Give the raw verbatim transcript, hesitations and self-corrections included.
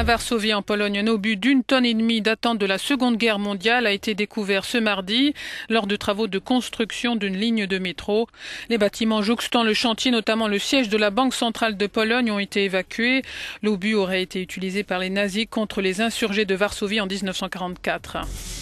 À Varsovie, en Pologne, un obus d'une tonne et demie datant de la Seconde Guerre mondiale a été découvert ce mardi lors de travaux de construction d'une ligne de métro. Les bâtiments jouxtant le chantier, notamment le siège de la Banque centrale de Pologne, ont été évacués. L'obus aurait été utilisé par les nazis contre les insurgés de Varsovie en mille neuf cent quarante-quatre.